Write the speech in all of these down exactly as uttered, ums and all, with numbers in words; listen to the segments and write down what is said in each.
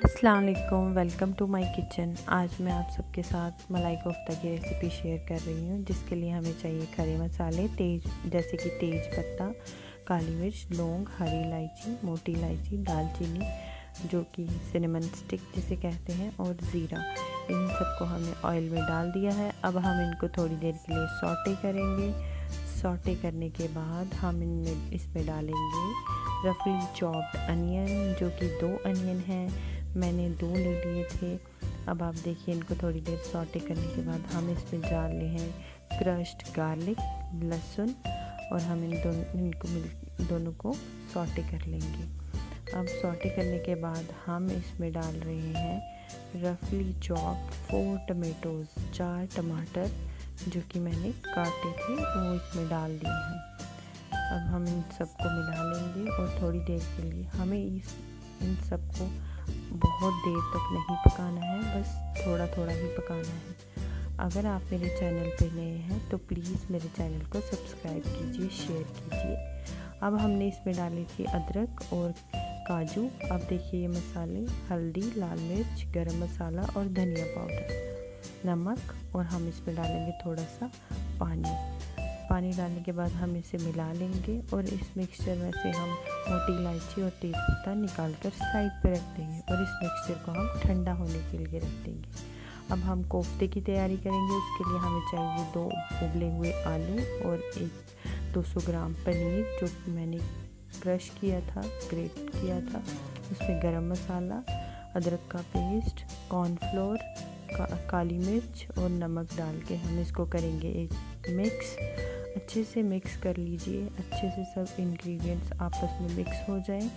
अस्सलाम वालेकुम, welcome to my kitchen. आज मैं आप सबके साथ मलाई कोफ्ता की रेसिपी शेयर कर रही हूँ, जिसके लिए हमें चाहिए खड़े मसाले तेज जैसे कि तेज पत्ता, काली मिर्च, लौंग, हरी इलायची, मोटी इलायची, दालचीनी जो कि सिनेमन स्टिक जिसे कहते हैं, और ज़ीरा। इन सबको हमने ऑयल में डाल दिया है। अब हम इनको थोड़ी देर के लिए सौटे करेंगे। सौटे करने के बाद हम इनमें इसमें डालेंगे रफली चॉप्ड अनियन, जो कि दो अनियन हैं, मैंने दो ले लिए थे। अब आप देखिए, इनको थोड़ी देर सौटे करने के बाद हम इसमें डाल रहे हैं क्रश्ड गार्लिक, लहसुन, और हम इन दोनों इनको मिल दोनों को सौटे कर लेंगे। अब सौटे करने के बाद हम इसमें डाल रहे हैं रफली चॉप्ड फोर टमेटोज़, चार टमाटर जो कि मैंने काटे थे वो इसमें डाल दिए हैं। अब हम इन सबको मिला लेंगे और थोड़ी देर के लिए हमें इस इन सबको बहुत देर तक नहीं पकाना है, बस थोड़ा थोड़ा ही पकाना है। अगर आप मेरे चैनल पे नए हैं तो प्लीज़ मेरे चैनल को सब्सक्राइब कीजिए, शेयर कीजिए। अब हमने इसमें डाली थी अदरक और काजू। अब देखिए ये मसाले, हल्दी, लाल मिर्च, गरम मसाला और धनिया पाउडर, नमक, और हम इसमें डालेंगे थोड़ा सा पानी। पानी डालने के बाद हम इसे मिला लेंगे और इस मिक्सचर में से हम मोटी इलायची और तेज़पत्ता निकाल कर साइड पे रख देंगे और इस मिक्सचर को हम ठंडा होने के लिए रख देंगे। अब हम कोफ्ते की तैयारी करेंगे। उसके लिए हमें चाहिए दो उबले हुए आलू और एक दो सौ ग्राम पनीर जो मैंने क्रश किया था, ग्रेट किया था। उसमें गरम मसाला, अदरक का पेस्ट, कॉर्नफ्लोर, का, काली मिर्च और नमक डाल के हम इसको करेंगे एक मिक्स। अच्छे से मिक्स कर लीजिए, अच्छे से सब इंग्रेडिएंट्स आपस में मिक्स हो जाए।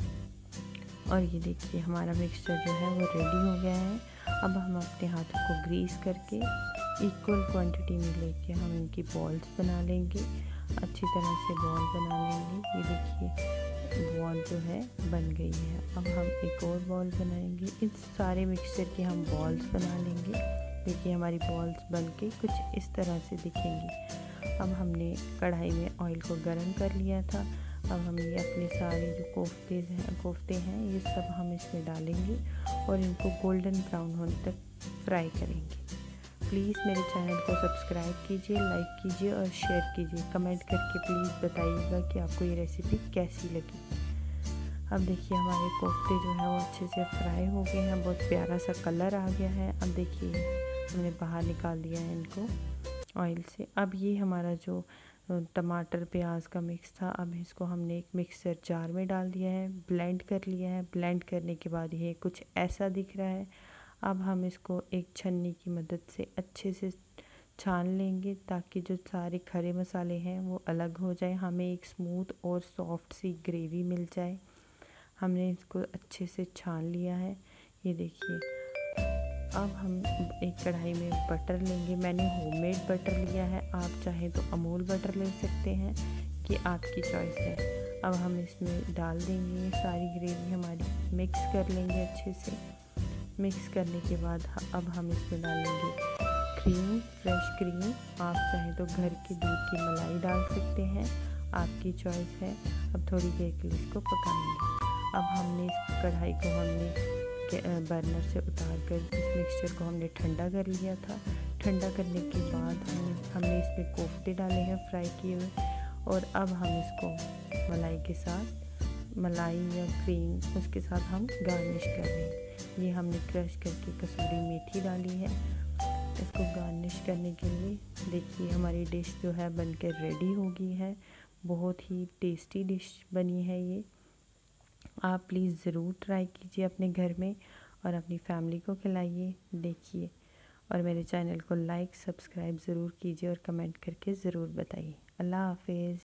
और ये देखिए हमारा मिक्सचर जो है वो रेडी हो गया है। अब हम अपने हाथों को ग्रीस करके इक्वल क्वांटिटी में लेके हम इनकी बॉल्स बना लेंगे। अच्छी तरह से बॉल बना लेंगे। ये देखिए बॉल जो है बन गई है। अब हम एक और बॉल बनाएंगे। इस सारे मिक्सचर की हम बॉल्स बना लेंगे। देखिए हमारी बॉल्स बन के कुछ इस तरह से दिखेंगी। अब हमने कढ़ाई में ऑयल को गर्म कर लिया था। अब हम ये अपने सारे जो कोफ्ते हैं कोफ्ते हैं ये सब हम इसमें डालेंगे और इनको गोल्डन ब्राउन होने तक फ्राई करेंगे। प्लीज़ मेरे चैनल को सब्सक्राइब कीजिए, लाइक कीजिए और शेयर कीजिए। कमेंट करके प्लीज़ बताइएगा कि आपको ये रेसिपी कैसी लगी। अब देखिए हमारे कोफ्ते जो है वो अच्छे से फ्राई हो गए हैं, बहुत प्यारा सा कलर आ गया है। अब देखिए हमने बाहर निकाल दिया है इनको ऑयल से। अब ये हमारा जो टमाटर प्याज का मिक्स था, अब इसको हमने एक मिक्सर जार में डाल दिया है, ब्लेंड कर लिया है। ब्लेंड करने के बाद ये कुछ ऐसा दिख रहा है। अब हम इसको एक छन्नी की मदद से अच्छे से छान लेंगे ताकि जो सारे खड़े मसाले हैं वो अलग हो जाए, हमें एक स्मूथ और सॉफ्ट सी ग्रेवी मिल जाए। हमने इसको अच्छे से छान लिया है। ये देखिए अब हम एक कढ़ाई में बटर लेंगे। मैंने होममेड बटर लिया है, आप चाहें तो अमूल बटर ले सकते हैं, कि आपकी चॉइस है। अब हम इसमें डाल देंगे ये सारी ग्रेवी हमारी, मिक्स कर लेंगे अच्छे से। मिक्स करने के बाद अब हम इसमें डालेंगे क्रीम, फ्रेश क्रीम। आप चाहें तो घर के दूध की मलाई डाल सकते हैं, आपकी चॉइस है। अब थोड़ी देर के लिए इसको पकाएंगे। अब हमने इस कढ़ाई को हमने बर्नर से उतार कर इस मिक्सचर को हमने ठंडा कर लिया था। ठंडा करने के बाद हमने हमने इसमें कोफ्ते डाले हैं फ्राई किए हुए, और अब हम इसको मलाई के साथ, मलाई या क्रीम उसके साथ हम गार्निश कर रहे हैं। ये हमने क्रश करके कसूरी मेथी डाली है इसको गार्निश करने के लिए। देखिए हमारी डिश जो है बनकर रेडी हो गई है। बहुत ही टेस्टी डिश बनी है ये। आप प्लीज़ ज़रूर ट्राई कीजिए अपने घर में और अपनी फैमिली को खिलाइए। देखिए, और मेरे चैनल को लाइक सब्सक्राइब ज़रूर कीजिए और कमेंट करके ज़रूर बताइए। अल्लाह हाफ़िज़।